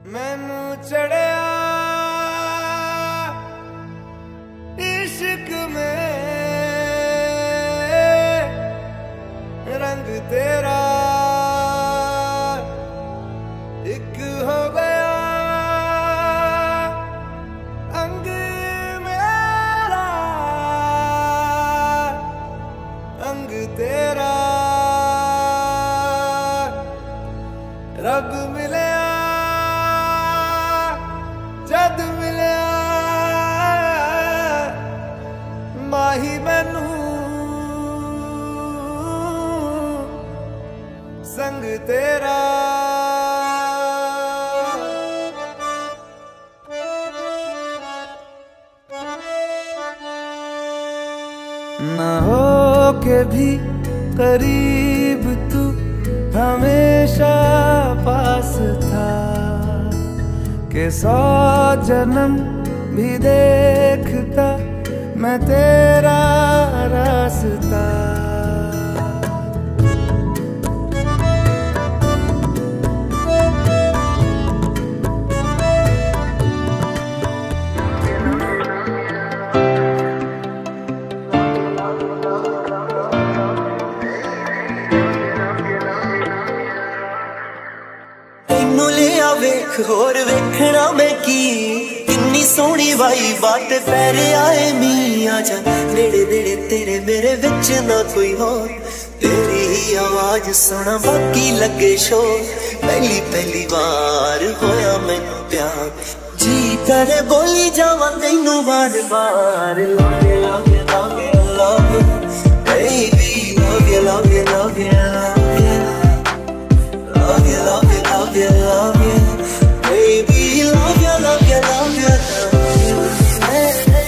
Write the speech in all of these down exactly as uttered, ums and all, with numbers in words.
मैनू चढ़िया इश्क में रंग तेरा एक हो गया अंग मेरा अंग तेरा रब मिले जद मिलिया माही मैनू संग तेरा ना हो के भी करीब तू हमेशा पास था के सौ जन्म भी देखता मैं तेरा रास्ता। तेनू लिया वेख होर वेखना मैं की किन्नी सोहनी वाई बात पैर आए मी आजा नेड़े नेड़े तेरे मेरे विच ना कोई हो तेरी ही आवाज सुना बाकी लगे शोर पहली पहली बार होया मैनू प्यार जी करे बोली जावा तेनू बार बार love you love you love you love you baby love you love you love you love you love you love you love you love you baby love you love you love you love you hey, hey.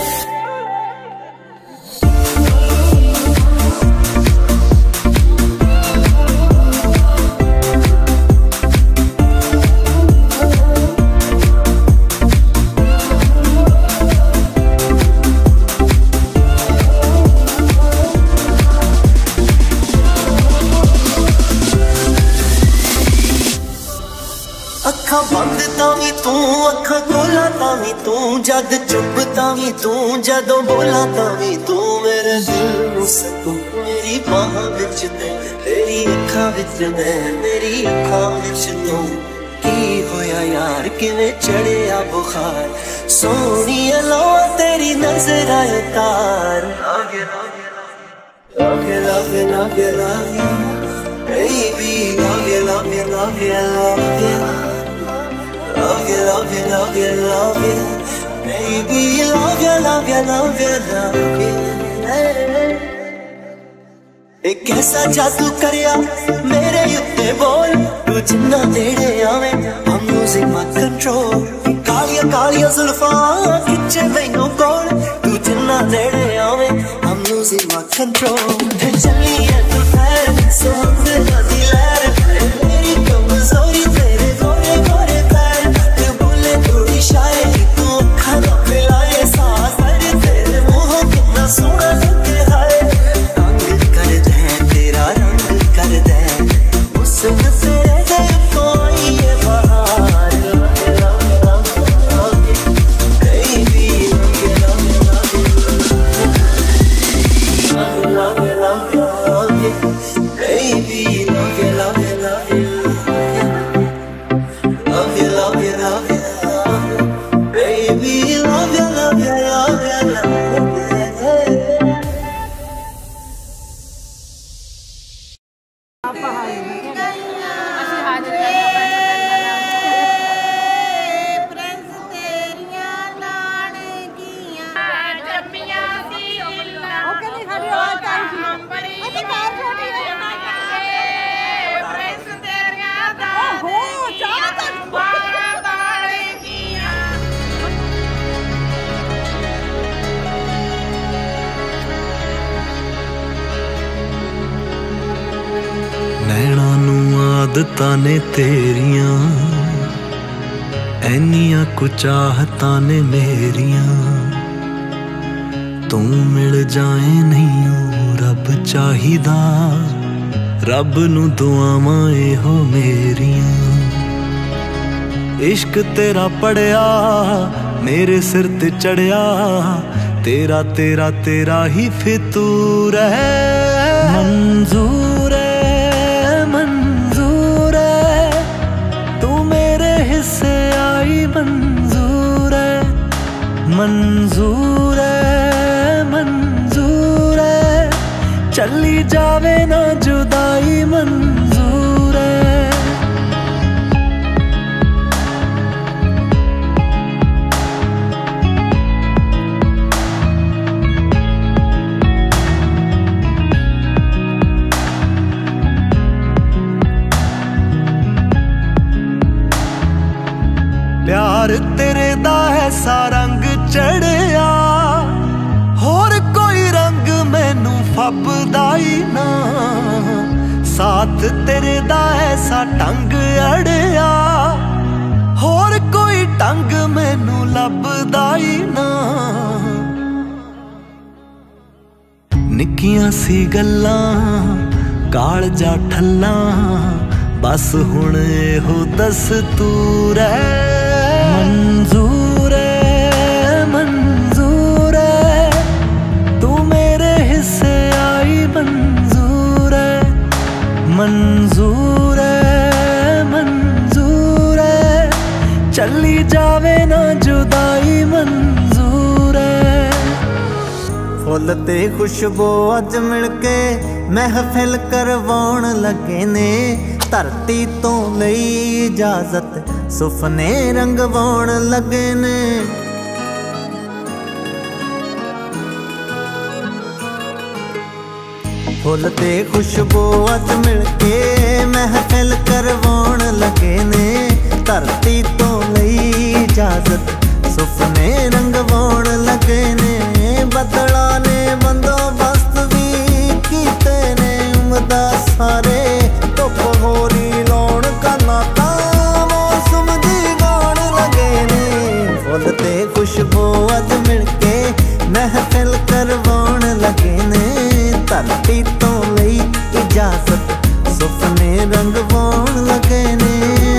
अखा बंद तावी तू अखा खोला तावी तू जद चुप तावी तू जदों बोला तावी तू मेरे दिल नू सकून मेरी बाह विच ते तेरी अखा विच मैं मेरी अखा विच तू की होया यार किवें चढ़िया बुखार सोहनी लो तेरी नजर आए तार love you love you love you love you love you baby love you love you love you love you love you, love you, love you, love you, baby, love you, love you, love you, love you. एक ऐसा जादू करिया मेरे उत्ते बोल तू जिन्ना नेड़े आवे I'm losing my control Kaliya Kaliya जुल्फां खिंचे मैनू कोल तू जिन्ना नेड़े आवे I'm losing my control चली है तू फैर समुंदर दी लहर मेरी कमजोरी तेरे गोरे गोरे शायरी तू खाना पिलाए सांस तेरे मुंह कितना सोना लगे हाय रंग कर दे तेरा रंग कर दे हुस्न से दे कोई ये बहार baby love you love you love you love you love you baby love you love you love you love you love you love you baby love you love you love you love you नैना नू आदतां ने तेरियां ऐनियां कुछ चाहतां ने मेरियां तू मिल जाए नहीं रब चाहिदा रब नू दुआवां एहो मेरियां इश्क तेरा पढ़िया मेरे सिर ते चढ़िया, तेरा तेरा तेरा ही फितूर है। मंजूर है मंजूर है तू मेरे हिस्से आई, मंजूर है मंजूर है मंजूर है, चली जावे ना जुदाई, मंजूर है। प्यार तेरे दा ऐसा रंग चढ़िया, होर कोई रंग मैनू फबदा ही ना, साथ तेरे दा ऐसा ढंग अड़िया, होर कोई ढंग मैनू लभदा ही ना। निक्कियां सी गल्लां कालजा ठल्ला, बस हुण इहो दस्तूर है। मंजूर है मंजूर है तू मेरे हिस्से आई, मंजूर है मंजूर है मंजूर है, चली जावे ना जुदाई, मंजूर है। फुल ते खुशबू अज मिलके महफिल करवाउण लगे ने, धरती तो लई इजाजत सुफने रंगवाउण लगे ने। फुल ते खुशबू अज मिलके महफिल करवाउण लगे ने, धरती तो लई इजाजत सुफने रंगवाउण लगे ने। बदला ने बंदोबस्त भी कीते ने, उमदा सारे धुप होरी लाउण कन्ना तां मौसम दी गाउण लगे ने। फुल ते खुशबू अज मिलके महफिल करवाउण लगे ने, धरती तो लई इजाजत सुपने रंगवाउण लगे ने।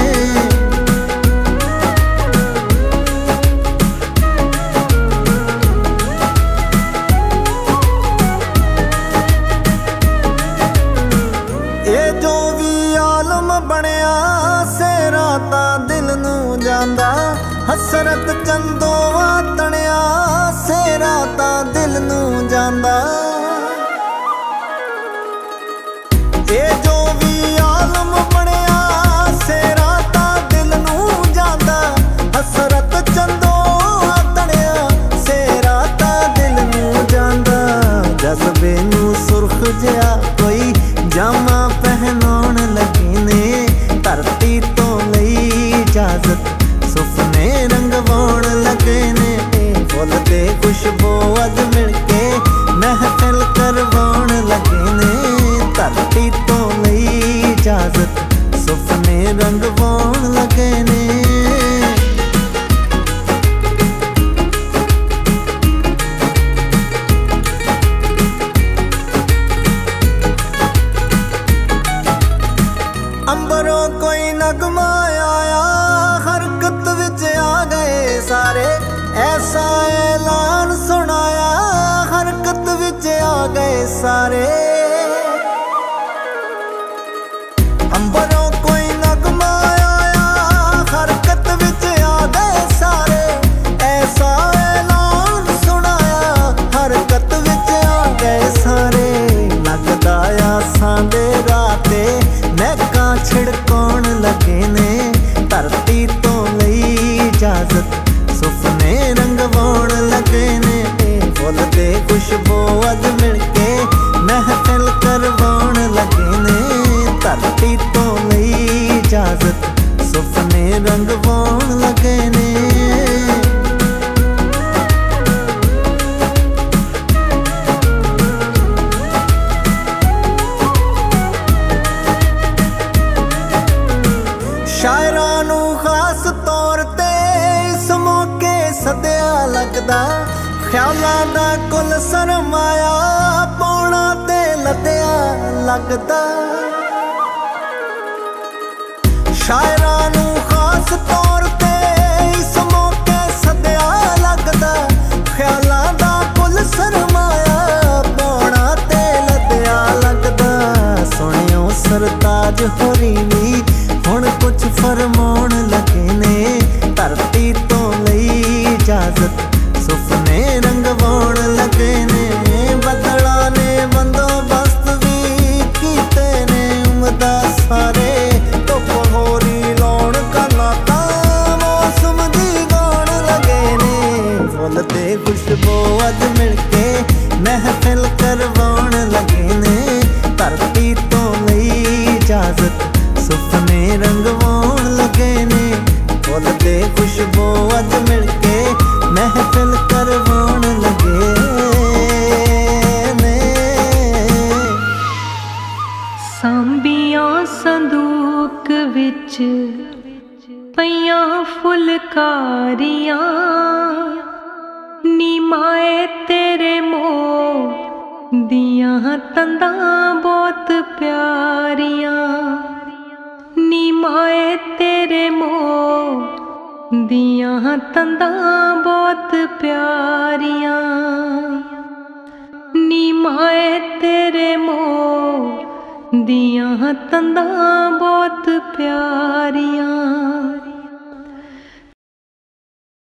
हसरत चंदो तणिया सेरा ता दिल नू जांदा, ए जो भी आलम बनिया सेरा ता दिल नू जांदा। हसरत चंदो तणिया सेरा ता दिल नू जांदा, जज्बे नू सुर्ख जिहा कोई जामा पहनाउण लगे ने, धरती तो लई इजाजत सुपने रंगवाउण लगे ने। फुल ते खुशबू अज मिलके महफिल करवाउण लगे ने, धरती तो लई इजाजत सुपने रंगवाउण लगे ने। अंबरों कोई नगमा आया, हरकत विच आ गए सारे, ऐसा ऐलान सुनाया, हरकत विच आ गए सारे। अंबरों कोई नगमा आया, हरकत विच आ गए सारे, ऐसा ऐलान सुनाया, हरकत विच आ गए सारे। लगदा आसां दे राते महकां छिड़काउण लगे ने, धरती तो लई इजाजत सुपने रंगवाउण लगे ने। फुल ते खुशबू अज मिलके महफिल करवाउण लगे ने, धरती तो लई इजाजत सुपने रंगवाउण लगे ने। शायरां नू खास तौर ते इस मौके सद्या लगदा, ख्यालां दा कुल सरमाया पौना ते लद्या लगदा। शायरां नू खास तौर होरी भी हुण कुछ फरमाउण लगे ने। धरती तो लई इजाजत सुपने रंगवाउण लगे ने। बदला ने बंदोबस्त भी कीते ने उमदा सारे। धुप होरी लाउण कला तां मौसम दी गाउण लगे ने। फुल ते खुशबू अज मिल के महफिल करवाउण लगे ने। धरती तो लई इजाजत सुपने रंगवाउण लगे ने। फुल ते खुशबू अज मिल के महफिल करवाउण लगे ने। सांबियां संदूक विच पईयां फुलकारियां। नी माए तेरे मोह दियां तंदां बहुत प्यारियां। नी माए तेरे मोह दियां तंदां बहुत प्यारियां। नी माए तेरे मोह दियां तंदां बहुत प्यारियां।